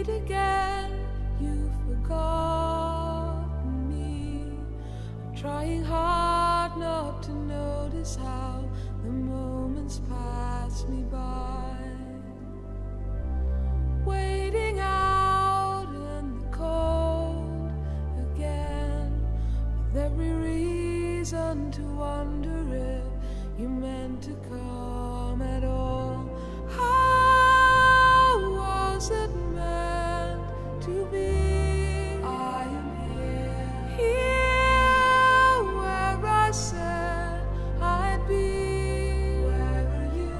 late again, you've forgotten me. I'm trying hard not to notice how the moments pass me by. Waiting out in the cold again, with every reason to wonder if you meant to come at all. How was it meant to be? I am here where I said I'd be. Where are you?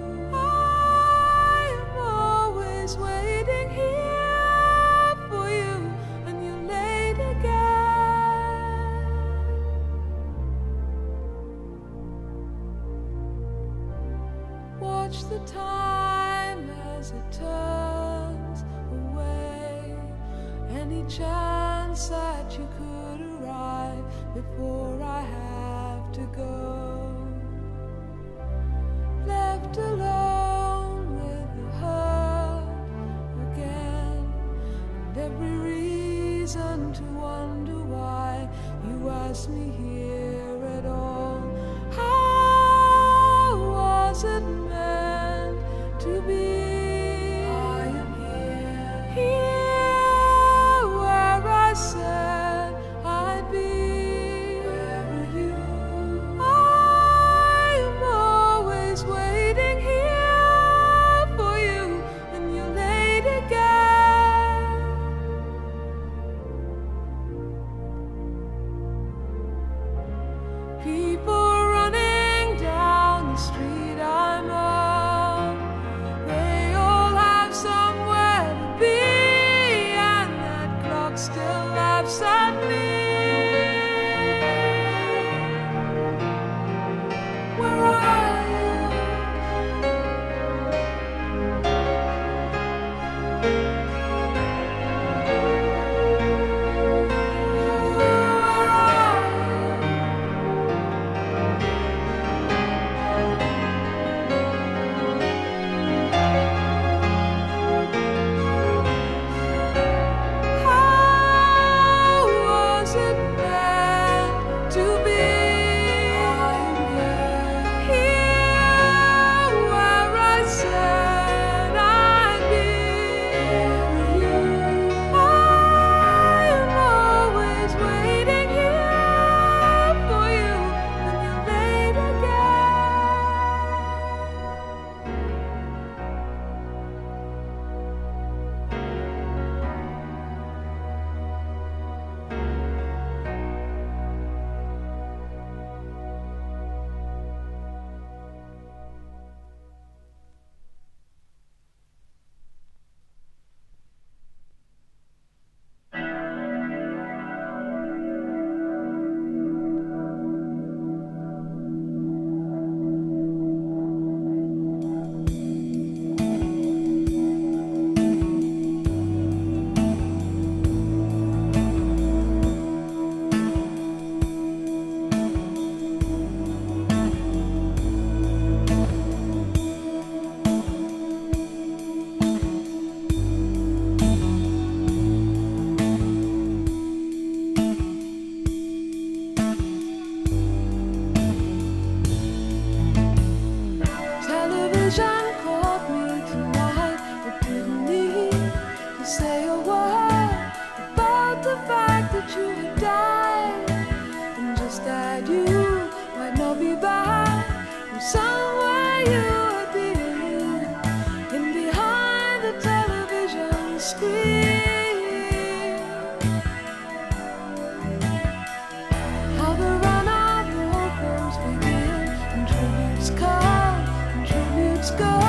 I am always waiting here for you, and you're late again. Watch the time as it turns away. Any chance that you could arrive before I have to go. Left alone with the hurt again, and every reason to wonder why you asked me here at all. How was it meant to be? I am here where I said I'd be. Where are you? I am always waiting here for you, and you're late again. People running down the street I'm on, they all have somewhere to be, and that clock still laughs at me. Where are you? Where are you? How was it meant to be? I am here where I said I'd be. Where are you? I am always waiting here for you, and you're late Television caught me tonight. It didn't need to say a word about the fact that you had died, and just that you might not be back from somewhere you had been, in behind the television screen. How the run-out anthems begin, and tributes come, and tributes go.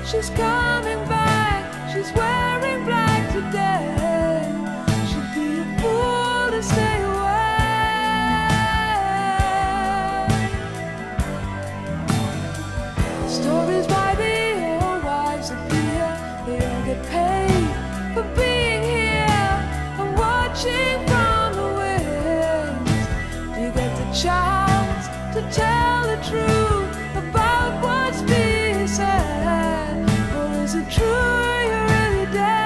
she's coming back. She's wearing black today. She'd be a fool to stay away. Stories by the old wives appear. They all get paid for being here and watching from the wings. You get the chance to tell the truth about what's being said. Or is it true you're really dead?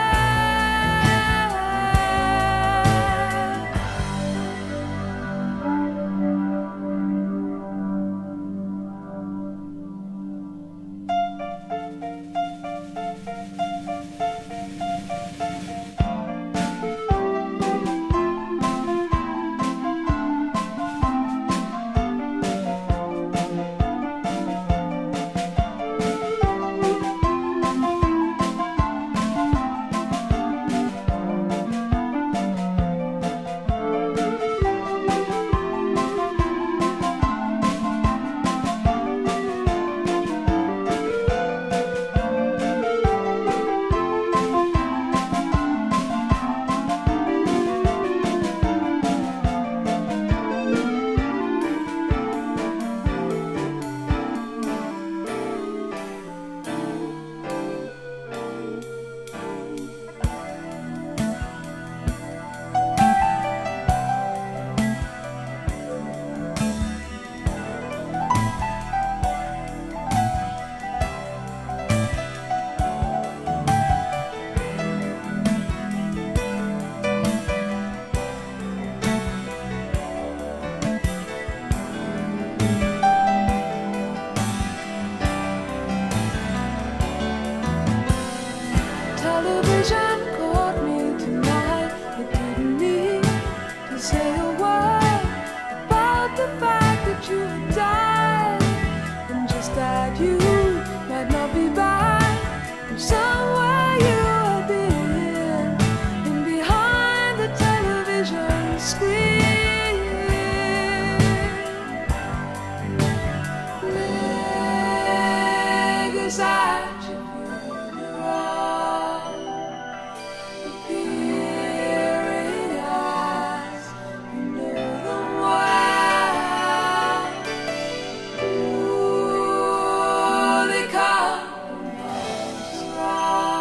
Television caught me tonight. It didn't need to say a word about the fact that you had died, and just that you might not be back from somewhere you had been, in behind the television screen. Liggers at your funeral, appearing as you know them well. Ooh, they come from miles around.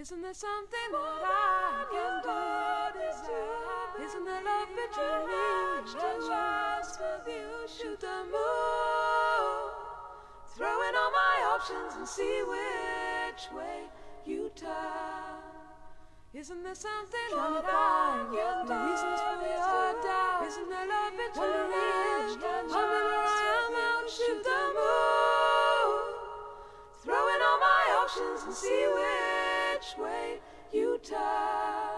Isn't there something that I can do? Isn't there love between each two? Shoot the moon, throw in all my options and see which way you turn. Isn't there something that I can do? Reasons for your doubt. Isn't there love between each two? Hold me where I am, I'll shoot the moon, throw in all my options and see which way you turn.